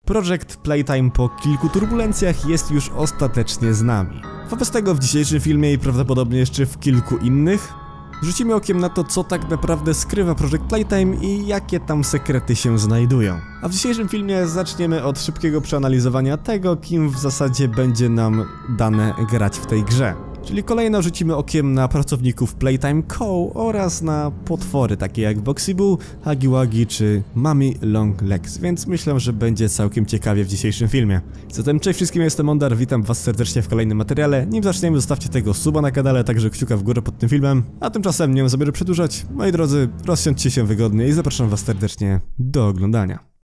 Project Playtime po kilku turbulencjach jest już ostatecznie z nami. Wobec tego w dzisiejszym filmie i prawdopodobnie jeszcze w kilku innych rzucimy okiem na to, co tak naprawdę skrywa Project Playtime i jakie tam sekrety się znajdują. A w dzisiejszym filmie zaczniemy od szybkiego przeanalizowania tego, kim w zasadzie będzie nam dane grać w tej grze. Czyli kolejno rzucimy okiem na pracowników Playtime Co. oraz na potwory takie jak Boxy Boo, Huggy Wuggy czy Mummy Long Legs, więc myślę, że będzie całkiem ciekawie w dzisiejszym filmie. Zatem cześć wszystkim, jestem Mondar, witam was serdecznie w kolejnym materiale. Nim zaczniemy, zostawcie tego suba na kanale, także kciuka w górę pod tym filmem. A tymczasem nie mam zamiaru przedłużać. Moi drodzy, rozsiądźcie się wygodnie i zapraszam was serdecznie do oglądania.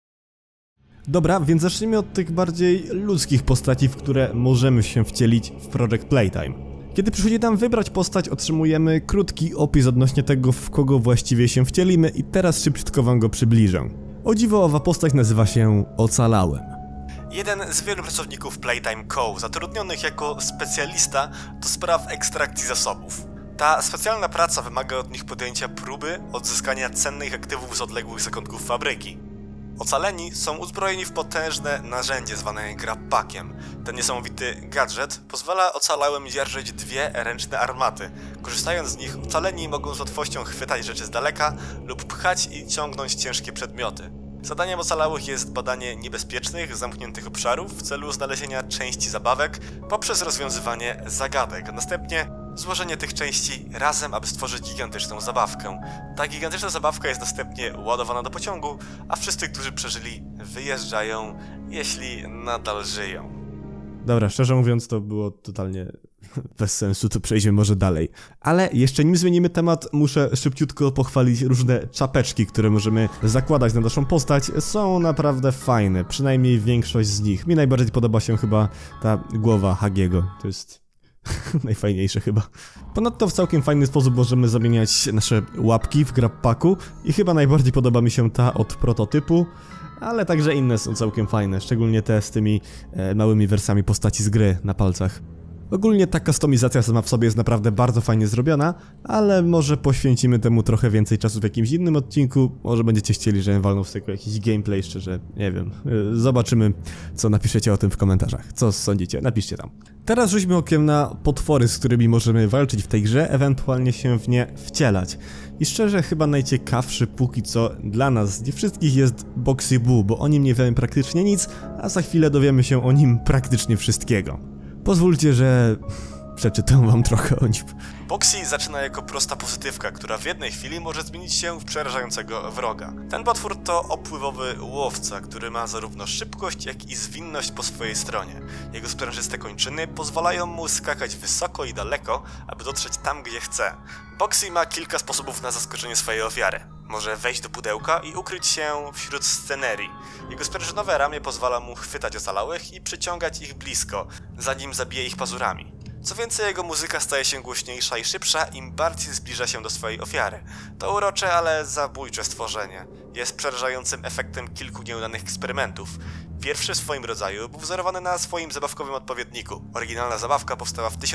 Dobra, więc zacznijmy od tych bardziej ludzkich postaci, w które możemy się wcielić w Project Playtime. Kiedy przychodzi nam wybrać postać, otrzymujemy krótki opis odnośnie tego, w kogo właściwie się wcielimy i teraz szybciutko wam go przybliżę. O dziwo, owa postać nazywa się Ocalałym. Jeden z wielu pracowników Playtime Co. zatrudnionych jako specjalista do spraw ekstrakcji zasobów. Ta specjalna praca wymaga od nich podjęcia próby odzyskania cennych aktywów z odległych zakątków fabryki. Ocaleni są uzbrojeni w potężne narzędzie zwane grappakiem. Ten niesamowity gadżet pozwala ocalałym dzierżyć dwie ręczne armaty. Korzystając z nich, ocaleni mogą z łatwością chwytać rzeczy z daleka lub pchać i ciągnąć ciężkie przedmioty. Zadaniem ocalałych jest badanie niebezpiecznych, zamkniętych obszarów w celu znalezienia części zabawek poprzez rozwiązywanie zagadek, a następnie złożenie tych części razem, aby stworzyć gigantyczną zabawkę. Ta gigantyczna zabawka jest następnie ładowana do pociągu, a wszyscy, którzy przeżyli, wyjeżdżają, jeśli nadal żyją. Dobra, szczerze mówiąc, to było totalnie bez sensu, to przejdźmy może dalej. Ale jeszcze nim zmienimy temat, muszę szybciutko pochwalić różne czapeczki, które możemy zakładać na naszą postać. Są naprawdę fajne, przynajmniej większość z nich. Mi najbardziej podoba się chyba ta głowa Huggiego, to jest najfajniejsze chyba. Ponadto w całkiem fajny sposób możemy zamieniać nasze łapki w grappaku i chyba najbardziej podoba mi się ta od prototypu, ale także inne są całkiem fajne, szczególnie te z tymi małymi wersami postaci z gry na palcach. Ogólnie ta kustomizacja sama w sobie jest naprawdę bardzo fajnie zrobiona, ale może poświęcimy temu trochę więcej czasu w jakimś innym odcinku. Może będziecie chcieli, żebym walnął z tego jakiś gameplay, szczerze, nie wiem. Zobaczymy, co napiszecie o tym w komentarzach. Co sądzicie? Napiszcie tam. Teraz rzućmy okiem na potwory, z którymi możemy walczyć w tej grze, ewentualnie się w nie wcielać. I szczerze, chyba najciekawszy póki co dla nas z nich wszystkich jest Boxy Boo, bo o nim nie wiemy praktycznie nic, a za chwilę dowiemy się o nim praktycznie wszystkiego. Pozwólcie, że przeczytam wam trochę o nim. Boxy zaczyna jako prosta pozytywka, która w jednej chwili może zmienić się w przerażającego wroga. Ten potwór to opływowy łowca, który ma zarówno szybkość, jak i zwinność po swojej stronie. Jego sprężyste kończyny pozwalają mu skakać wysoko i daleko, aby dotrzeć tam, gdzie chce. Boxy ma kilka sposobów na zaskoczenie swojej ofiary. Może wejść do pudełka i ukryć się wśród scenerii. Jego sprężynowe ramię pozwala mu chwytać ocalałych i przyciągać ich blisko, zanim zabije ich pazurami. Co więcej, jego muzyka staje się głośniejsza i szybsza, im bardziej zbliża się do swojej ofiary. To urocze, ale zabójcze stworzenie. Jest przerażającym efektem kilku nieudanych eksperymentów. Pierwszy w swoim rodzaju był wzorowany na swoim zabawkowym odpowiedniku. Oryginalna zabawka powstała w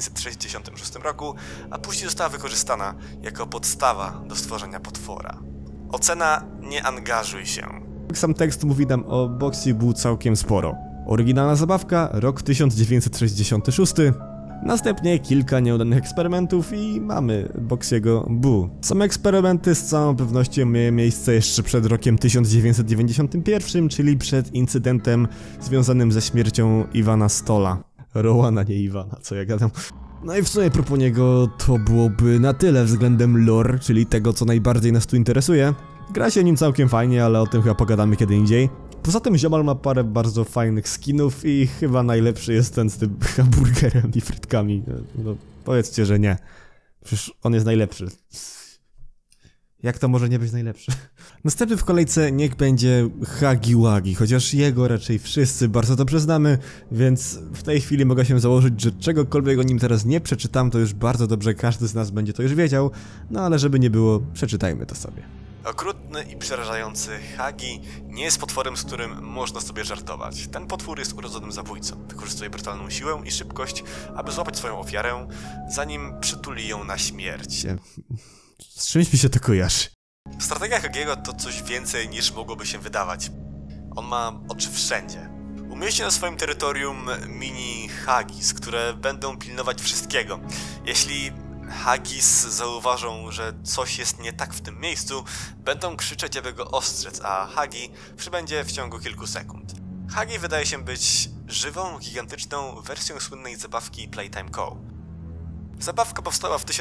1966 roku, a później została wykorzystana jako podstawa do stworzenia potwora. Ocena: nie angażuj się. Sam tekst mówi nam o Boxy Boo całkiem sporo. Oryginalna zabawka, rok 1966. Następnie kilka nieudanych eksperymentów i mamy Boxy'ego Boo. Same eksperymenty z całą pewnością miały miejsce jeszcze przed rokiem 1991, czyli przed incydentem związanym ze śmiercią Iwana Stolla. Rowana, nie Iwana, co ja gadam. No i w sumie propos niego to byłoby na tyle względem lore, czyli tego, co najbardziej nas tu interesuje. Gra się nim całkiem fajnie, ale o tym chyba pogadamy kiedy indziej. Poza tym ziomal ma parę bardzo fajnych skinów i chyba najlepszy jest ten z tym hamburgerem i frytkami. No, powiedzcie, że nie. Przecież on jest najlepszy. Jak to może nie być najlepszy? Następny w kolejce niech będzie Huggy Wuggy, chociaż jego raczej wszyscy bardzo dobrze znamy, więc w tej chwili mogę się założyć, że czegokolwiek o nim teraz nie przeczytam, to już bardzo dobrze każdy z nas będzie to już wiedział, no ale żeby nie było, przeczytajmy to sobie. Okrutny i przerażający Huggy nie jest potworem, z którym można sobie żartować. Ten potwór jest urodzonym zabójcą. Wykorzystuje brutalną siłę i szybkość, aby złapać swoją ofiarę, zanim przytuli ją na śmierć. Z czymś mi się to kojarzy. Strategia Huggiego to coś więcej niż mogłoby się wydawać. On ma oczy wszędzie. Umieści na swoim terytorium mini Haggis, które będą pilnować wszystkiego. Jeśli Haggis zauważą, że coś jest nie tak w tym miejscu, będą krzyczeć, aby go ostrzec, a Huggy przybędzie w ciągu kilku sekund. Huggy wydaje się być żywą, gigantyczną wersją słynnej zabawki Playtime Co. Zabawka powstała w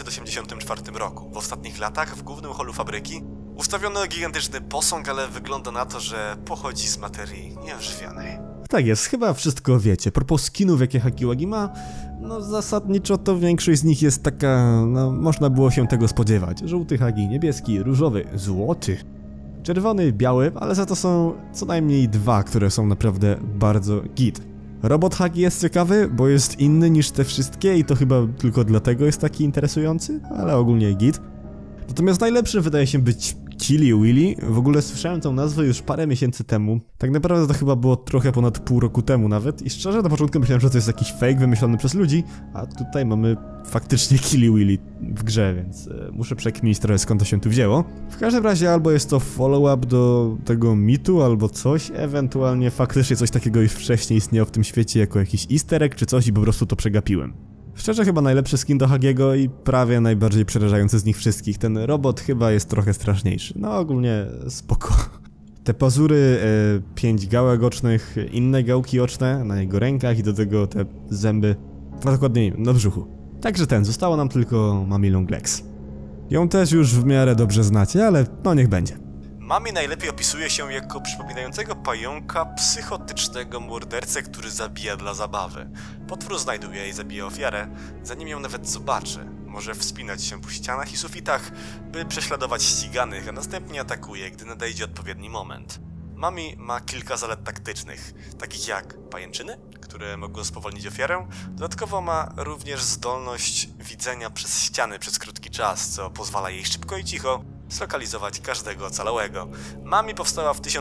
1984 roku. W ostatnich latach w głównym holu fabryki ustawiono gigantyczny posąg, ale wygląda na to, że pochodzi z materii nieożywionej. Tak jest, chyba wszystko wiecie. Propos skinów, jakie Huggy ma, no zasadniczo to większość z nich jest taka, no można było się tego spodziewać. Żółty Huggy, niebieski, różowy, złoty, czerwony, biały, ale za to są co najmniej dwa, które są naprawdę bardzo git. Robot Huggy jest ciekawy, bo jest inny niż te wszystkie i to chyba tylko dlatego jest taki interesujący, ale ogólnie git. Natomiast najlepszy wydaje się być Killy Willy. W ogóle słyszałem tą nazwę już parę miesięcy temu. Tak naprawdę to chyba było trochę ponad pół roku temu nawet i szczerze na początku myślałem, że to jest jakiś fake wymyślony przez ludzi, a tutaj mamy faktycznie Killy Willy w grze, więc muszę przekminić trochę skąd to się tu wzięło. W każdym razie albo jest to follow-up do tego mitu, albo coś, ewentualnie faktycznie coś takiego już wcześniej istniało w tym świecie jako jakiś easter egg czy coś i po prostu to przegapiłem. Szczerze chyba najlepszy skin do Huggiego i prawie najbardziej przerażający z nich wszystkich. Ten robot chyba jest trochę straszniejszy. No ogólnie spoko. Te pazury, 5 gałek ocznych, inne gałki oczne na jego rękach i do tego te zęby, a dokładniej na brzuchu. Także zostało nam tylko Mummy Long Legs. Ją też już w miarę dobrze znacie, ale no niech będzie. Mummy najlepiej opisuje się jako przypominającego pająka psychotycznego mordercę, który zabija dla zabawy. Potwór znajduje i zabija ofiarę, zanim ją nawet zobaczy. Może wspinać się po ścianach i sufitach, by prześladować ściganych, a następnie atakuje, gdy nadejdzie odpowiedni moment. Mummy ma kilka zalet taktycznych, takich jak pajęczyny, które mogą spowolnić ofiarę. Dodatkowo ma również zdolność widzenia przez ściany przez krótki czas, co pozwala jej szybko i cicho zlokalizować każdego ocalałego. Mummy powstała w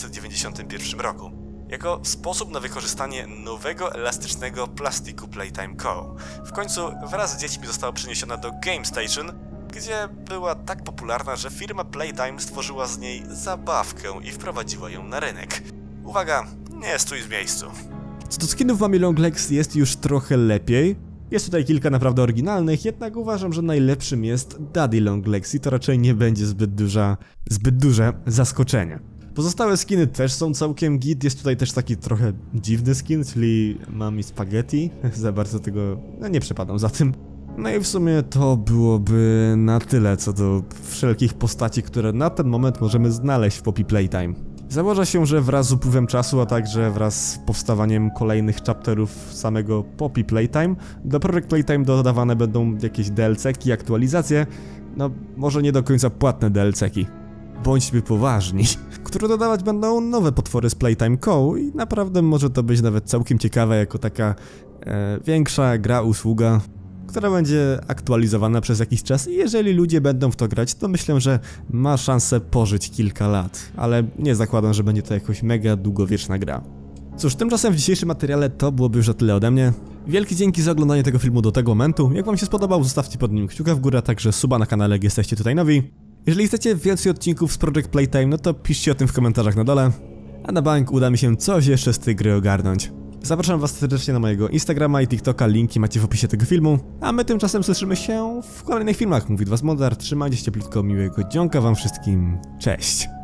1991 roku. Jako sposób na wykorzystanie nowego, elastycznego plastiku Playtime Co. W końcu wraz z dziećmi została przeniesiona do Game Station, gdzie była tak popularna, że firma Playtime stworzyła z niej zabawkę i wprowadziła ją na rynek. Uwaga, nie stój w miejscu. Co do skinów Mummy Long Legs jest już trochę lepiej. Jest tutaj kilka naprawdę oryginalnych, jednak uważam, że najlepszym jest Daddy Long Legs i to raczej nie będzie zbyt duże zaskoczenie. Pozostałe skiny też są całkiem git, jest tutaj też taki trochę dziwny skin, czyli Mummy Spaghetti, za bardzo tego nie przepadam za tym. No i w sumie to byłoby na tyle co do wszelkich postaci, które na ten moment możemy znaleźć w Poppy Playtime. Założa się, że wraz z upływem czasu, a także wraz z powstawaniem kolejnych chapterów samego Poppy Playtime, do Project Playtime dodawane będą jakieś DLC-ki, aktualizacje, no może nie do końca płatne DLC-ki. Bądźmy poważni, które dodawać będą nowe potwory z Playtime Co. i naprawdę może to być nawet całkiem ciekawe jako taka większa gra, usługa, która będzie aktualizowana przez jakiś czas i jeżeli ludzie będą w to grać, to myślę, że ma szansę pożyć kilka lat, ale nie zakładam, że będzie to jakoś mega długowieczna gra. Cóż, tymczasem w dzisiejszym materiale to byłoby już o tyle ode mnie. Wielkie dzięki za oglądanie tego filmu do tego momentu. Jak wam się spodobał, zostawcie pod nim kciuka w górę, a także suba na kanale, jak jesteście tutaj nowi. Jeżeli chcecie więcej odcinków z Project Playtime, no to piszcie o tym w komentarzach na dole, a na bank uda mi się coś jeszcze z tej gry ogarnąć. Zapraszam was serdecznie na mojego Instagrama i TikToka, linki macie w opisie tego filmu, a my tymczasem słyszymy się w kolejnych filmach. Mówi do was Modar, trzymajcie się cieplutko, miłego dzionka wam wszystkim, cześć!